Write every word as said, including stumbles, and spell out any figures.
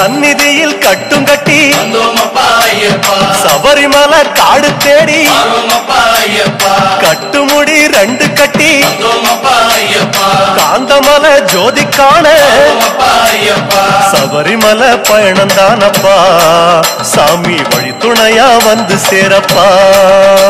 சந்நிதியில் கட்டும் கட்டி சபரிமலை காடு தேடி கட்டுமுடி ரெண்டு கட்டி காந்தமலை ஜோதி காண சபரிமலை பயணம் தானப்பா சாமி வழி துணையா வந்து சேரப்பா